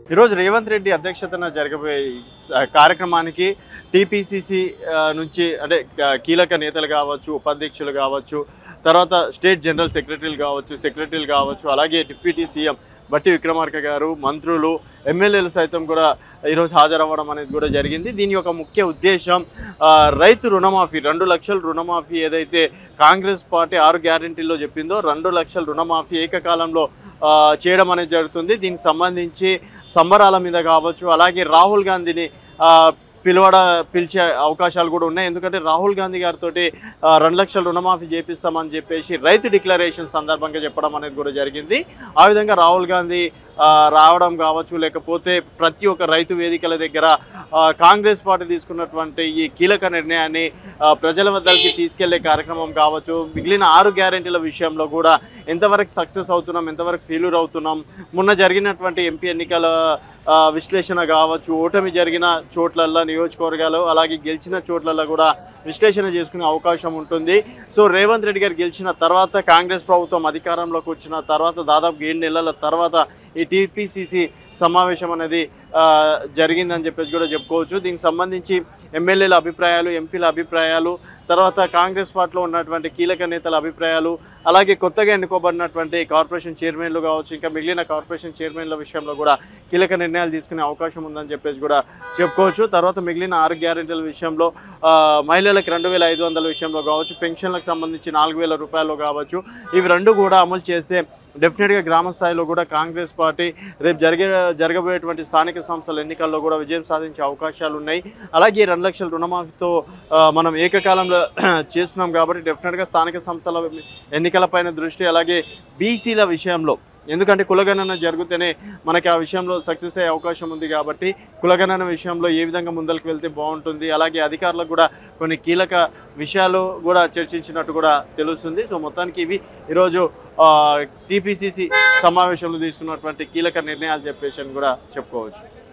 ఈరోజు రేవంత్ రెడ్డి అధ్యక్షతన జరగబోయే కార్యక్రమానికి టీపీసీసీ నుంచి అంటే కీలక నేతలు కావచ్చు, ఉపాధ్యక్షులు కావచ్చు, తర్వాత స్టేట్ జనరల్ సెక్రటరీలు కావచ్చు, అలాగే డిప్యూటీ సీఎం బట్టి విక్రమార్క గారు, మంత్రులు, ఎమ్మెల్యేలు సైతం కూడా ఈరోజు హాజరవ్వడం అనేది కూడా జరిగింది. దీని యొక్క ముఖ్య ఉద్దేశం రైతు రుణమాఫీ 2 లక్షల రుణమాఫీ ఏదైతే కాంగ్రెస్ పార్టీ 6 గ్యారెంటీల్లో చెప్పిందో 2 లక్షల రుణమాఫీ ఏకకాలంలో చేయడం అనేది జరుగుతుంది. దీనికి సంబంధించి సంబరాల మీద కావచ్చు, అలాగే రాహుల్ గాంధీని పిలిచే అవకాశాలు కూడా ఉన్నాయి. ఎందుకంటే రాహుల్ గాంధీ గారితో 2 లక్షల రుణమాఫీ చేపిస్తామని చెప్పేసి రైతు డిక్లరేషన్ సందర్భంగా చెప్పడం అనేది కూడా జరిగింది. ఆ విధంగా రాహుల్ గాంధీ రావడం కావచ్చు, లేకపోతే ప్రతి ఒక్క రైతు వేదికల దగ్గర కాంగ్రెస్ పార్టీ తీసుకున్నటువంటి ఈ కీలక నిర్ణయాన్ని ప్రజల వద్దకి తీసుకెళ్లే కార్యక్రమం కావచ్చు, మిగిలిన 6 గ్యారెంటీల విషయంలో కూడా ఎంతవరకు సక్సెస్ అవుతున్నాం, ఎంతవరకు ఫెయిల్యూర్ అవుతున్నాం, మొన్న జరిగినటువంటి ఎంపీ ఎన్నికల విశ్లేషణ కావచ్చు, ఓటమి జరిగిన చోట్లల్లో నియోజకవర్గాలు, అలాగే గెలిచిన చోట్లలో కూడా విశ్లేషణ చేసుకునే అవకాశం ఉంటుంది. సో రేవంత్ రెడ్డి గారు గెలిచిన తర్వాత, కాంగ్రెస్ ప్రభుత్వం అధికారంలోకి వచ్చిన తర్వాత దాదాపు 7 నెలల తర్వాత ఈ టీపీసీసీ సమావేశం అనేది జరిగిందని చెప్పేసి కూడా చెప్పుకోవచ్చు. దీనికి సంబంధించి ఎమ్మెల్యేల అభిప్రాయాలు, ఎంపీల అభిప్రాయాలు, తర్వాత కాంగ్రెస్ పార్టీలో ఉన్నటువంటి కీలక నేతల అభిప్రాయాలు, అలాగే కొత్తగా ఎన్నుకోబడినటువంటి కార్పొరేషన్ చైర్మన్లు కావచ్చు, ఇంకా మిగిలిన కార్పొరేషన్ చైర్మన్ల విషయంలో కూడా కీలక నిర్ణయాలు తీసుకునే అవకాశం ఉందని చెప్పేసి కూడా చెప్పుకోవచ్చు. తర్వాత మిగిలిన 6 గ్యారెంటీల విషయంలో మహిళలకు 2,500 విషయంలో కావచ్చు, పెన్షన్లకు సంబంధించి 4,000 రూపాయలు కావచ్చు, ఇవి 2 కూడా అమలు చేస్తే డెఫినెట్గా గ్రామ స్థాయిలో కూడా కాంగ్రెస్ పార్టీ రేపు జరగబోయేటువంటి స్థానిక సంస్థల ఎన్నికల్లో కూడా విజయం సాధించే అవకాశాలు ఉన్నాయి. అలాగే 2 లక్షల రుణమాఫీతో మనం ఏకకాలంలో చేస్తున్నాం కాబట్టి డెఫినెట్గా స్థానిక సంస్థల ఎన్నికలపైన దృష్టి, అలాగే బీసీల విషయంలో, ఎందుకంటే కులగణన జరిగితేనే మనకి ఆ విషయంలో సక్సెస్ అయ్యే అవకాశం ఉంది కాబట్టి కులగణన విషయంలో ఏ విధంగా ముందరికి వెళ్తే బాగుంటుంది, అలాగే అధికారులకు కూడా కొన్ని కీలక విషయాలు కూడా చర్చించినట్టు కూడా తెలుస్తుంది. సో మొత్తానికి ఇవి ఈరోజు టీపీసీసీ సమావేశంలో తీసుకున్నటువంటి కీలక నిర్ణయాలు చెప్పేసి కూడా చెప్పుకోవచ్చు.